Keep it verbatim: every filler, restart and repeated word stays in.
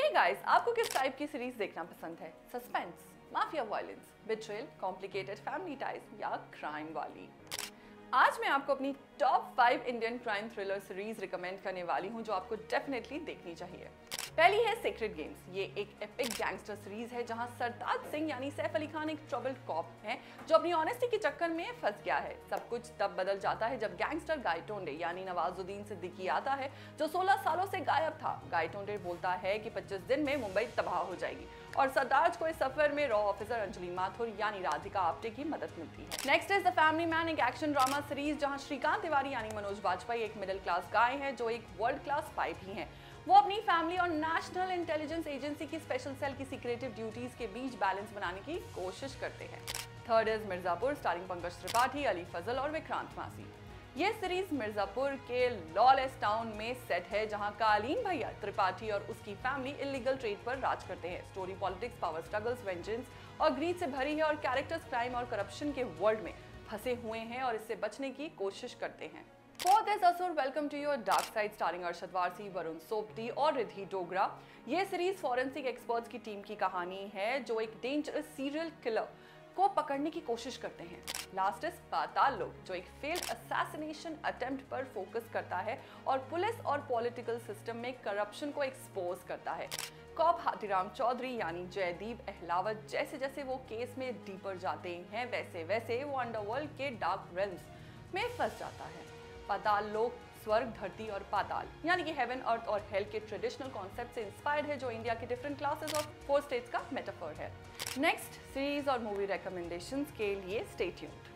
Hey guys, आपको किस type की सीरीज देखना पसंद है? Suspense, mafia violence, betrayal, complicated family ties या क्राइम वाली? आज मैं आपको अपनी top five Indian crime thriller series recommend करने वाली हूं जो आपको डेफिनेटली देखनी चाहिए। पहली है सीक्रेट गेम्स। ये एक एपिक गैंगस्टर सीरीज है जहां सरताज सिंह यानी सैफ अली खान एक ट्रबल्ड कॉप हैं जो अपनी ऑनेस्टी के चक्कर में फंस गया है। सब कुछ तब बदल जाता है जब गैंगस्टर गायटोंडे यानी नवाजुद्दीन सिद्दीकी आता है जो सोलह सालों से गायब था। गायटोंडे बोलता है कि पच्चीस दिन में मुंबई तबाह हो जाएगी और सरताज को इस सफर में रॉ ऑफिसर अंजलि माथुर यानी राधिका आप्टे की मदद मिलती है। Next is the family man, एक एक्शन ड्रामा सीरीज जहां श्रीकांत तिवारी यानी मनोज बाजपेयी एक मिडिल क्लास गाय हैं जो एक वर्ल्ड क्लास स्पाई भी हैं। वो अपनी फैमिली और नेशनल इंटेलिजेंस एजेंसी की स्पेशल सेल की सीक्रेटिव ड्यूटीज के बीच बैलेंस बनाने की कोशिश करते हैं। Third is Mirzapur, starring Pankaj Tripathi, Ali Fazal और विक्रांत मासी। ये सीरीज मिर्जापुर के लॉलेस टाउन में सेट है जहां कालीन भैया त्रिपाठी और उसकी फैमिली इलीगल ट्रेड पर राज करते हैं। Story politics, power struggles, vengeance और ग्रीड से भरी है और कैरेक्टर्स क्राइम और करप्शन के वर्ल्ड में फंसे हुए हैं और इससे बचने की कोशिश करते हैं। Fourth is Asur, welcome to your dark side, starring Arshad Warsi, Varun Sobti और रिद्धि डोगरा। ये सीरीज फॉरेंसिक एक्सपर्ट्स की टीम की कहानी है जो एक डेंजरस सीरियल किलर को पकड़ने की कोशिश करते हैं। लास्ट इज पाताल लोक, जो एक फेल्ड असैसिनेशन अटेम्प्ट पर फोकस करता है और पुलिस और पॉलिटिकल सिस्टम में करप्शन को एक्सपोज करता है। कॉप हाथीराम चौधरी यानी जयदीप अहलावत जैसे जैसे वो केस में डीपर जाते हैं वैसे वैसे वो अंडरवर्ल्ड के डार्क रेल्म्स में फंस जाता है। पाताल लोक स्वर्ग, धरती और पाताल यानी कि हेवन, अर्थ और हेल के ट्रेडिशनल कॉन्सेप्ट से इंस्पायर्ड है जो इंडिया के डिफरेंट क्लासेस और फोर स्टेट्स का मेटाफर है। नेक्स्ट सीरीज और मूवी रिकमेंडेशंस के लिए स्टे ट्यून्ड।